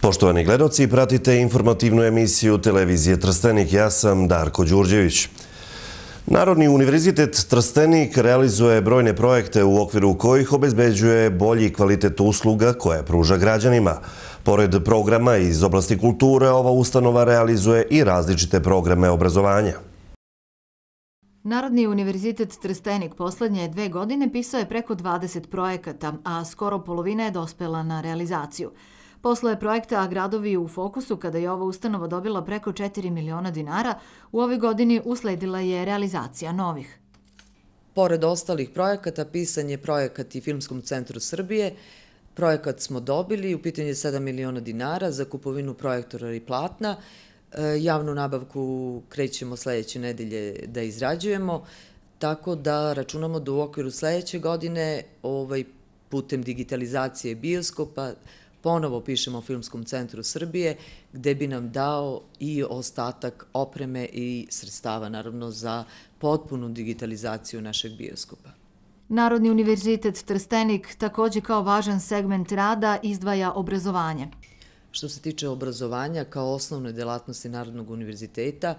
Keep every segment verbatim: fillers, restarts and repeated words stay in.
Poštovani gledaoci, pratite informativnu emisiju televizije Trstenik. Ja sam Darko Đurđević. Narodni univerzitet Trstenik realizuje brojne projekte u okviru kojih obezbeđuje bolji kvalitet usluga koje pruža građanima. Pored programa iz oblasti kulture, ova ustanova realizuje i različite programe obrazovanja. Narodni univerzitet Trstenik poslednje dve godine pisao je preko dvadeset projekata, a skoro polovina je dospela na realizaciju. Posle projekta Gradovi u fokusu, kada je ova ustanova dobila preko četiri miliona dinara, u ovoj godini usledila je realizacija novih. Pored ostalih projekata, pisan je projekat i Filmskom centru Srbije. Projekat smo dobili, u pitanju je sedam miliona dinara za kupovinu projektora i platna. Javnu nabavku krećemo sledeće nedelje da izrađujemo, tako da računamo da u okviru sledeće godine putem digitalizacije bioskopa ponovo pišemo Filmskom centru Srbije, gde bi nam dao i ostatak opreme i sredstava, naravno, za potpunu digitalizaciju našeg bioskopa. Narodni univerzitet Trstenik takođe kao važan segment rada izdvaja obrazovanje. Što se tiče obrazovanja, kao osnovne delatnosti Narodnog univerziteta,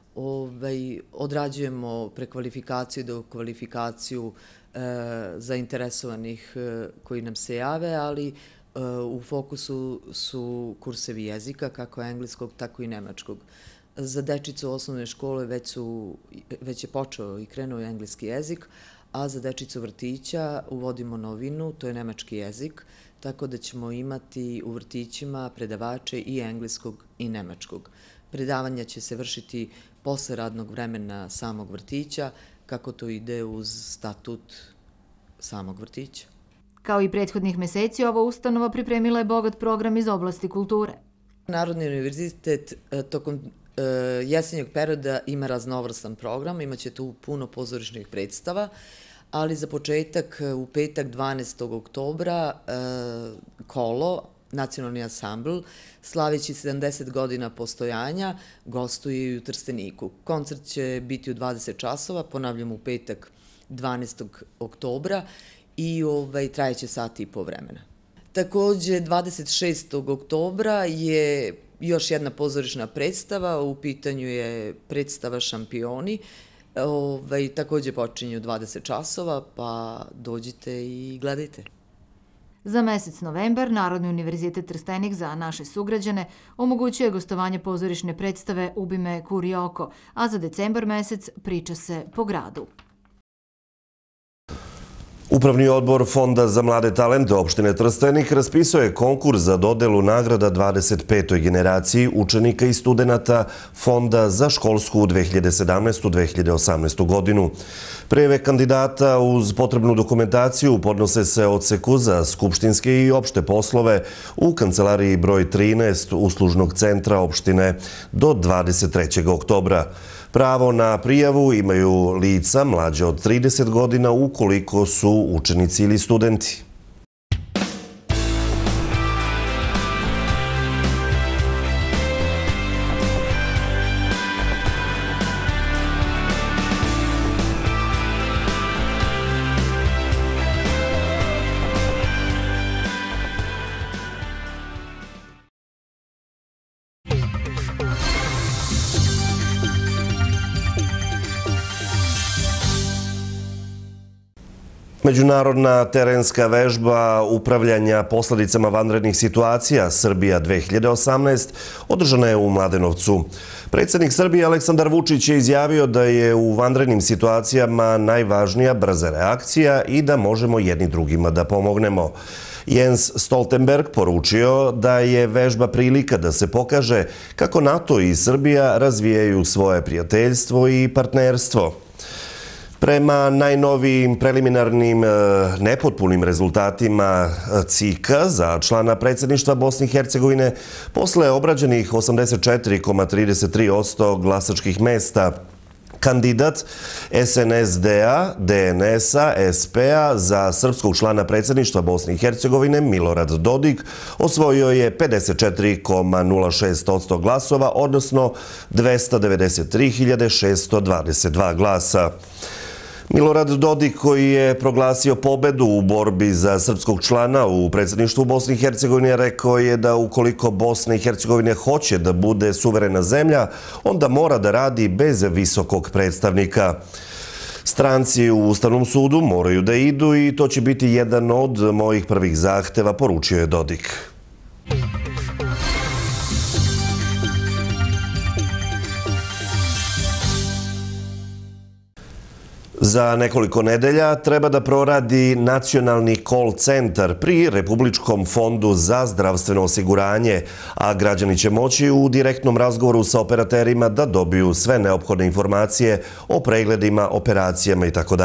odrađujemo prekvalifikaciju i dokvalifikaciju zainteresovanih koji nam se jave, ali u fokusu su kursevi jezika, kako engleskog, tako i nemačkog. Za dečicu osnovne škole već je počeo i krenuo je engleski jezik, a za dečicu vrtića uvodimo novinu, to je nemački jezik, tako da ćemo imati u vrtićima predavače i engleskog i nemačkog. Predavanja će se vršiti posle radnog vremena samog vrtića, kako to ide uz statut samog vrtića. Kao i prethodnih meseci, ova ustanova pripremila je bogat program iz oblasti kulture. Narodni univerzitet tokom jesenjeg perioda ima raznovrstan program, imaće tu puno pozorišnih predstava, ali za početak u petak dvanaestog oktobra Kolo, nacionalni ansambl, slaveći sedamdeset godina postojanja, gostuje i u Trsteniku. Koncert će biti u dvadeset časova, ponavljam u petak dvanaestog oktobra, i trajeće sat i po vremena. Takođe, dvadeset šestog oktobra je još jedna pozorišna predstava, u pitanju je predstava Šampioni, takođe počinje u dvadeset časova, pa dođite i gledajte. Za mesec novembar Narodni univerzitet Trstenik za naše sugrađane omogućuje gostovanje pozorišne predstave Ubi me Kurioko, a za decembar mesec priča se po gradu. Upravni odbor Fonda za mlade talente opštine Trstenik raspisao je konkurs za dodelu nagrada dvadeset petoj generaciji učenika i studenata Fonda za školsku dve hiljade sedamnaestu do dve hiljade osamnaestu godinu. Prijave kandidata uz potrebnu dokumentaciju podnose se odseku za skupštinske i opšte poslove u kancelariji broj trinaest uslužnog centra opštine do dvadeset trećeg oktobra. Pravo na prijavu imaju lica mlađe od trideset godina ukoliko su učenici ili studenti. Međunarodna terenska vežba upravljanja posledicama vanrednih situacija Srbija dve hiljade osamnaest održana je u Mladenovcu. Predsjednik Srbije Aleksandar Vučić je izjavio da je u vanrednim situacijama najvažnija brza reakcija i da možemo jedni drugima da pomognemo. Jens Stoltenberg poručio da je vežba prilika da se pokaže kako NATO i Srbija razvijaju svoje prijateljstvo i partnerstvo. Prema najnovijim preliminarnim nepotpunim rezultatima C I K-a za člana predsjedništva Bosne i Hercegovine, posle obrađenih osamdeset četiri zarez trideset tri posto glasačkih mesta, kandidat S N S D-a, D N S-a, S P-a za srpskog člana predsjedništva Bosne i Hercegovine Milorad Dodik osvojio je pedeset četiri zarez nula šest posto glasova, odnosno dvesta devedeset tri hiljade šesto dvadeset dva glasa. Milorad Dodik, koji je proglasio pobedu u borbi za srpskog člana u predsjedništvu Bosne i Hercegovine, rekao je da ukoliko Bosna i Hercegovina hoće da bude suverena zemlja, onda mora da radi bez visokog predstavnika. Stranci u Ustavnom sudu moraju da idu i to će biti jedan od mojih prvih zahteva, poručio je Dodik. Za nekoliko nedelja treba da proradi nacionalni call centar pri Republičkom fondu za zdravstveno osiguranje, a građani će moći u direktnom razgovoru sa operaterima da dobiju sve neophodne informacije o pregledima, operacijama itd.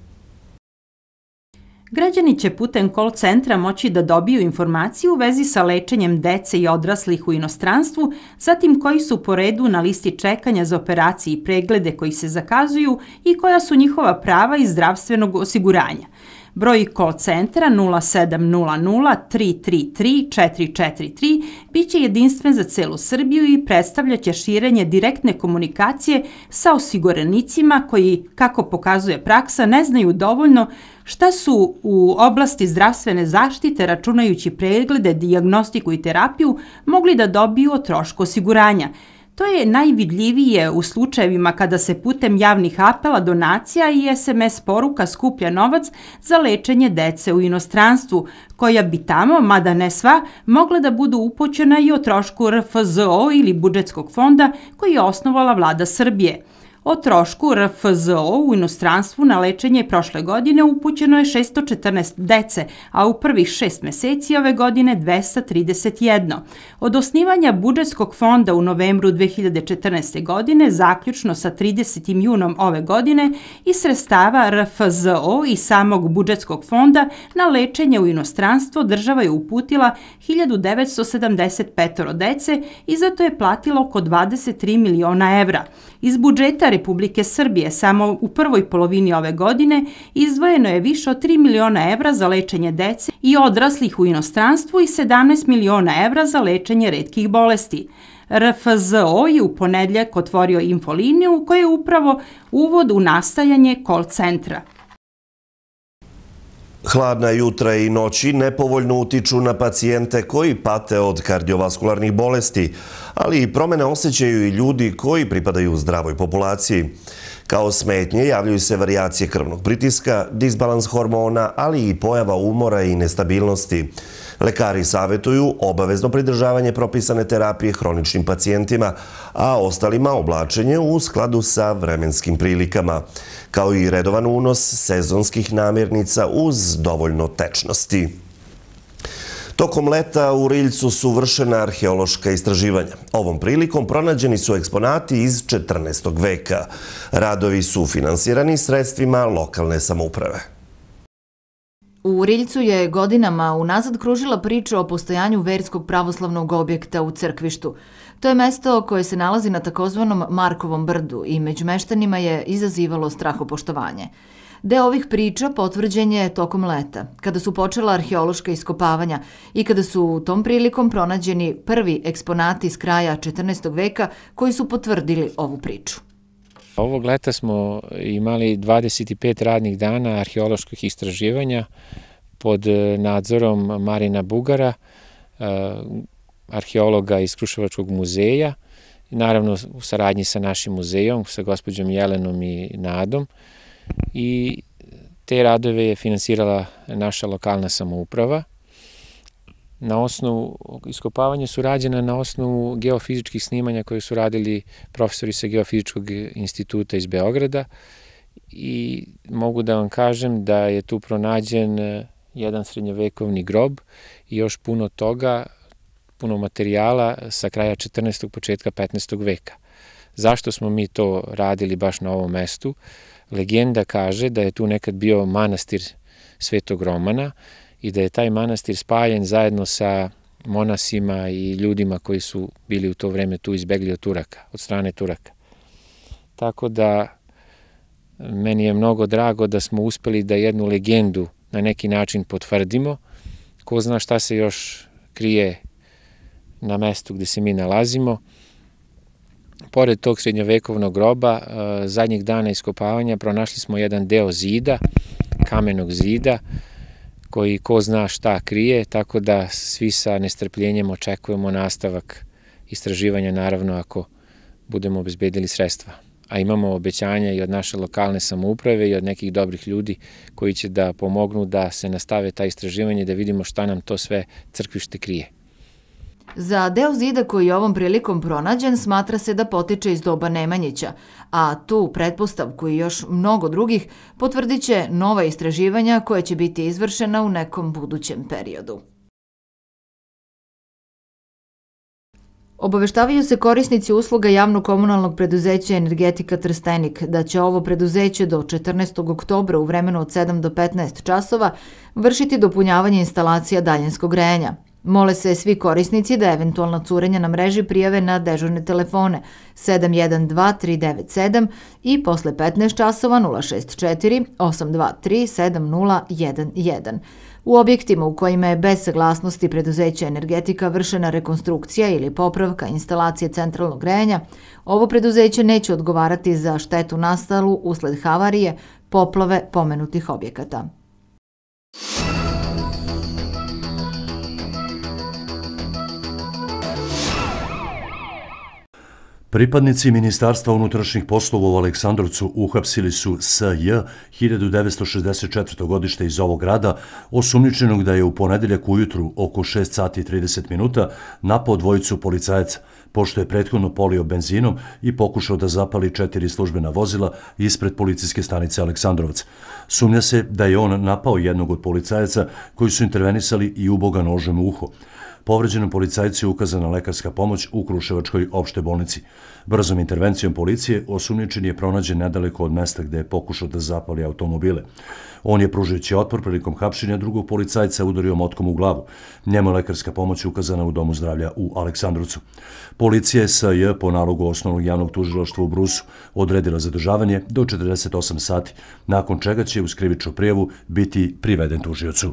Građani će putem call centra moći da dobiju informaciju u vezi sa lečenjem dece i odraslih u inostranstvu, zatim koji su po redu na listi čekanja za operacije i preglede koji se zakazuju i koja su njihova prava iz zdravstvenog osiguranja. Broj call centra nula sedam nula nula tri tri tri četiri četiri tri biće jedinstven za celu Srbiju i predstavljaće širenje direktne komunikacije sa osiguranicima koji, kako pokazuje praksa, ne znaju dovoljno šta su u oblasti zdravstvene zaštite, računajući preglede, dijagnostiku i terapiju, mogli da dobiju o trošku osiguranja. To je najvidljivije u slučajevima kada se putem javnih apela, donacija i es em es poruka skuplja novac za lečenje dece u inostranstvu, koja bi tamo, mada ne sva, mogla da budu upućena i o trošku er ef zet o ili budžetskog fonda koji je osnovala vlada Srbije. O trošku er ef zet o u inostranstvu na lečenje prošle godine upućeno je šesto četrnaest dece, a u prvih šest meseci ove godine dvesta trideset jedno. Od osnivanja budžetskog fonda u novembru dve hiljade četrnaeste. godine, zaključno sa tridesetim junom ove godine, iz sredstava er ef zet o i samog budžetskog fonda na lečenje u inostranstvo država je uputila hiljadu devetsto sedamdeset pet dece i zato je platilo oko dvadeset tri miliona evra. Iz budžeta Republike Srbije samo u prvoj polovini ove godine izdvojeno je više od tri miliona evra za lečenje dece i odraslih u inostranstvu i sedamnaest miliona evra za lečenje retkih bolesti. er ef zet o je u ponedjeljak otvorio infoliniju koja je upravo uvod u nastajanje call centra. Hladna jutra i noći nepovoljno utiču na pacijente koji pate od kardiovaskularnih bolesti, ali i promene osjećaju i ljudi koji pripadaju zdravoj populaciji. Kao smetnje javljaju se varijacije krvnog pritiska, disbalans hormona, ali i pojava umora i nestabilnosti. Lekari savjetuju obavezno pridržavanje propisane terapije hroničnim pacijentima, a ostalima oblačenje u skladu sa vremenskim prilikama, kao i redovan unos sezonskih namirnica uz dovoljno tečnosti. Tokom leta u Riljcu su vršena arheološka istraživanja. Ovom prilikom pronađeni su eksponati iz četrnaestog veka. Radovi su finansirani sredstvima lokalne samouprave. U Riljcu je godinama unazad kružila priča o postojanju verskog pravoslavnog objekta u Crkvištu. To je mesto koje se nalazi na takozvanom Markovom brdu i među meštanima je izazivalo strahopoštovanje. Deo ovih priča potvrđen je tokom leta, kada su počela arheološka iskopavanja i kada su tom prilikom pronađeni prvi eksponati iz kraja četrnaestog veka koji su potvrdili ovu priču. Ovog leta smo imali dvadeset pet radnih dana arheoloških istraživanja pod nadzorom Marina Bugara, arheologa iz Kruševačkog muzeja, naravno u saradnji sa našim muzejom, sa gospođom Jelenom i Nadom. I te radove je finansirala naša lokalna samouprava. Na osnovu, iskopavanja su rađena na osnovu geofizičkih snimanja koje su radili profesori sa Geofizičkog instituta iz Beograda i mogu da vam kažem da je tu pronađen jedan srednjovekovni grob i još puno toga, puno materijala sa kraja četrnaestog. početka petnaestog veka. Zašto smo mi to radili baš na ovom mestu? Legenda kaže da je tu nekad bio manastir Svetog Romana i da je taj manastir spajen zajedno sa monasima i ljudima koji su bili u to vreme tu izbegli od Turaka, od strane Turaka. Tako da meni je mnogo drago da smo uspeli da jednu legendu na neki način potvrdimo. Ko zna šta se još krije na mestu gde se mi nalazimo. pored tog srednjovekovnog groba, zadnjeg dana iskopavanja pronašli smo jedan deo zida, kamenog zida, koji ko zna šta krije, tako da svi sa nestrpljenjem očekujemo nastavak istraživanja, naravno ako budemo obezbedili sredstva. A imamo obećanja i od naše lokalne samouprave i od nekih dobrih ljudi koji će da pomognu da se nastave ta istraživanje, da vidimo šta nam to sve crkvište krije. Za deo zida koji je ovom prilikom pronađen smatra se da potiče iz doba Nemanjića, a tu pretpostavku i još mnogo drugih potvrdit će nova istraživanja koja će biti izvršena u nekom budućem periodu. Obaveštavaju se korisnici usluga javno-komunalnog preduzeća Energetika Trstenik da će ovo preduzeće do četrnaestog oktobra u vremenu od sedam do petnaest časova vršiti dopunjavanje instalacija daljinskog grejanja. Mole se svi korisnici da eventualna curenja na mreži prijave na dežurne telefone sedam jedan dva tri devet sedam i posle petnaest časova nula šest četiri osam dva tri sedam nula jedan jedan. U objektima u kojima je bez saglasnosti preduzeća Energetika vršena rekonstrukcija ili popravka instalacije centralnog grejanja, ovo preduzeće neće odgovarati za štetu nastalu usled havarije, poplave pomenutih objekata. Pripadnici Ministarstva unutrašnjih poslova u Aleksandrovcu uhapsili su S J hiljadu devetsto šezdeset četvrte. godište iz ovog grada, osumnjičenog da je u ponedeljak ujutru oko šest sati i trideset minuta napao dvojicu policajaca, pošto je prethodno polio benzinom i pokušao da zapali četiri službena vozila ispred policijske stanice Aleksandrovac. Sumnja se da je on napao jednog od policajaca koji su intervenisali i uboga nožem u uho. Povređenom policajcu je ukazana lekarska pomoć u Kruševačkoj opštoj bolnici. Brzom intervencijom policije osumnjičen je pronađen nedaleko od mesta gde je pokušao da zapali automobile. On je, pružajući otpor prilikom hapšenja drugog policajca, udario motkom u glavu. Njemu je lekarska pomoć ukazana u Domu zdravlja u Aleksandrovcu. Policija je S J po nalogu Osnovnog javnog tužilaštva u Brusu odredila zadržavanje do četrdeset osam sati, nakon čega će uz krivičnu prijavu biti priveden tužiocu.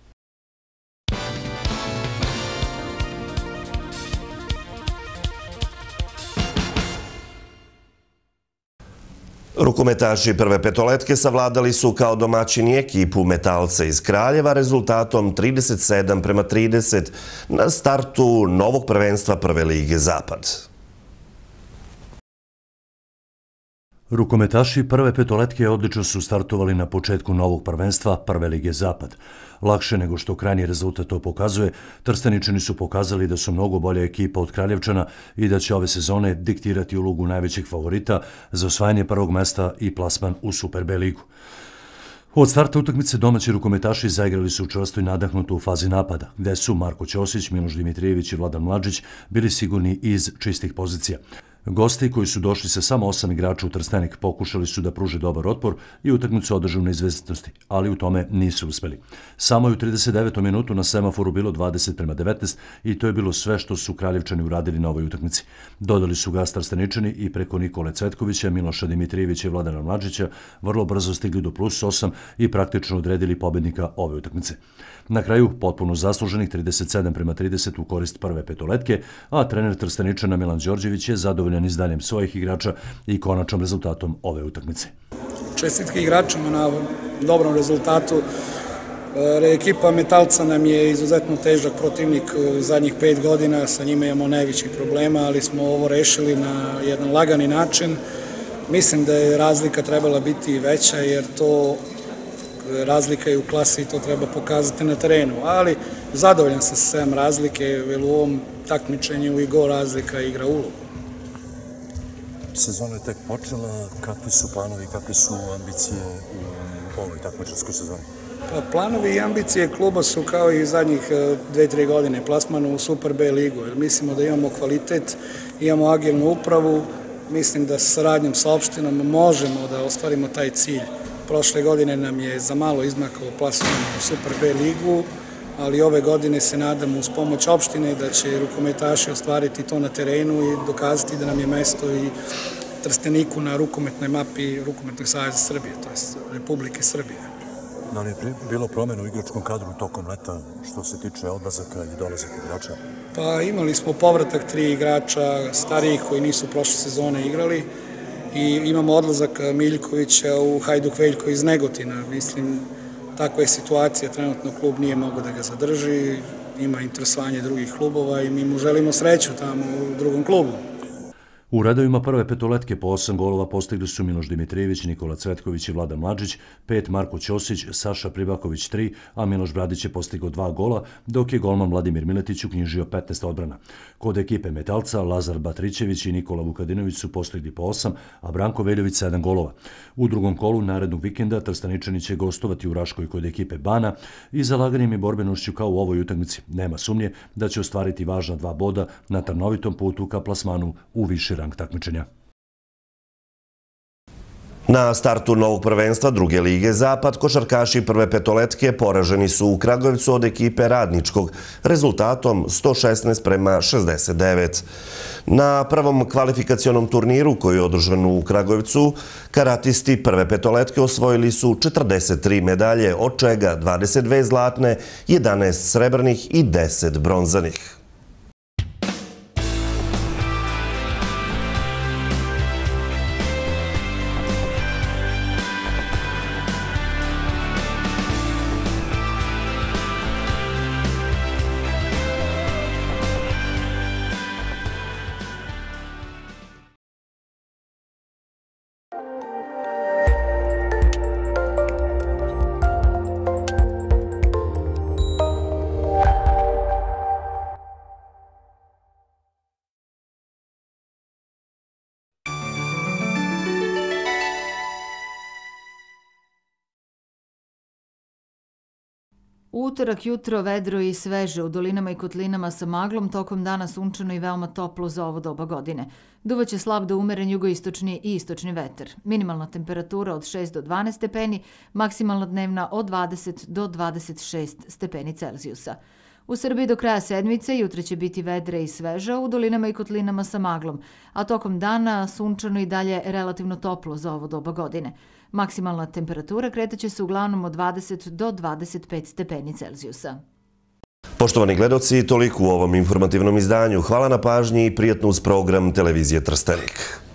Rukometaši prve petoletke savladali su kao domaćini ekipu Metalca iz Kraljeva rezultatom trideset sedam prema trideset na startu novog prvenstva Prve lige Zapad. Rukometaši prve petoletke odlično su startovali na početku novog prvenstva Prve lige Zapad. Lakše nego što krajnji rezultat to pokazuje, Trsteničani su pokazali da su mnogo bolja ekipa od Kraljevčana i da će ove sezone diktirati ulogu najvećeg favorita za osvajanje prvog mesta i plasman u Super B ligu. Od starta utakmice domaći rukometaši zaigrali su čvrsto i nadahnuto u fazi napada, gde su Marko Ćosić, Miloš Dimitrijević i Vladan Mlađić bili sigurni iz čistih pozicija. Gosti koji su došli sa samo osam igrača u Trstenik pokušali su da pruže dobar otpor i utakmicu održe u neizvesnosti, ali u tome nisu uspeli. Samo je u trideset devetom minutu na semaforu bilo dvadeset prema devetnaest i to je bilo sve što su Kraljevčani uradili na ovoj utakmici. Dodali su gas Trsteničani i preko Nikole Cvetkovića, Miloša Dimitrijevića i Vladana Mlađića vrlo brzo stigli do plus osam i praktično odredili pobednika ove utakmice. Na kraju potpuno zasluženih trideset sedam prema trideset u korist prve petoletke, a trener Trsteničana Milan Đorđević je zadovoljan izdanjem svojih igrača i konačnom rezultatom ove utakmice. Čestitke igračima na dobrom rezultatu. Ekipa Metalca nam je izuzetno težak protivnik zadnjih pet godina, sa njima imamo najvećih problema, ali smo ovo rešili na jedan lagani način. Mislim da je razlika trebala biti veća, jer to razlika je u klasi i to treba pokazati na terenu, ali zadovoljan sam sa sedam razlike, jer u ovom takmičenju i go razlika igra ulogu. Sezona je tek počela, kakvi su planovi, kakve su ambicije u ovoj takmičarskoj sezoni? Pa, planovi i ambicije kluba su kao i zadnjih dve, tri godine plasman u Super B ligu, jer mislimo da imamo kvalitet, imamo agilnu upravu, mislim da sa saradnjom sa opštinom možemo da ostvarimo taj cilj. Prošle godine nam je za malo izmakalo plasman u Super B ligu, ali ove godine se nadamo uz pomoć opštine da će rukometaši ostvariti to na terenu i dokazati da nam je mesto i Trsteniku na rukometnoj mapi Rukometnog saveza Srbije, to je Republike Srbije. Da li je bilo promjena u igračkom kadru tokom leta što se tiče odlazaka i dolazaka igrača? Pa imali smo povratak tri igrača starijih koji nisu prošle sezone igrali i imamo odlazak Miljkovića u Hajduk Veljko iz Negotina. Mislim, takva je situacija, trenutno klub nije mogao da ga zadrži, ima interesovanje drugih klubova i mi mu želimo sreću tamo u drugom klubu. U redovima prve petoletke po osam golova postigli su Miloš Dimitrijević, Nikola Cvetković i Vladan Mlađić, pet Marko Ćosić, Saša Pribaković tri, a Miloš Bradić je postigao dva gola, dok je golman Vladimir Miletić uknjižio petnaest odbrana. Kod ekipe Metalca, Lazar Batrićević i Nikola Vukadinović su postigli po osam, a Branko Veljović sedam golova. U drugom kolu narednog vikenda Trstaničani će gostovati u Raškoj kod ekipe Bana i zalaganjem i borbenošću kao u ovoj utakmici nema sumnje da će ostvariti važna dva boda na trnovitom putu ka plasmanu u viši rang takmičenja. Na startu novog prvenstva druge lige Zapad, košarkaši prve petoletke poraženi su u Kragujevcu od ekipe Radničkog rezultatom sto šesnaest prema šezdeset devet. Na prvom kvalifikacionom turniru koji je održan u Kragujevcu, karatisti prve petoletke osvojili su četrdeset tri medalje, od čega dvadeset dve zlatne, jedanaest srebrnih i deset bronzanih. U utorak jutro vedro i sveže, u dolinama i kotlinama sa maglom, tokom dana sunčano i veoma toplo za ovo doba godine. Duvaće slab do umeren jugoistočni i istočni vetar. Minimalna temperatura od šest do dvanaest stepeni, maksimalna dnevna od dvadeset do dvadeset šest stepeni Celzijusa. U Srbiji do kraja sedmice jutra će biti vedre i sveža, u dolinama i kotlinama sa maglom, a tokom dana sunčano i dalje relativno toplo za ovo doba godine. Maksimalna temperatura kretaće se uglavnom od dvadeset do dvadeset pet stepeni Celzijusa. Poštovani gledoci, toliko u ovom informativnom izdanju. Hvala na pažnji i prijatno uz program Televizije Trstenik.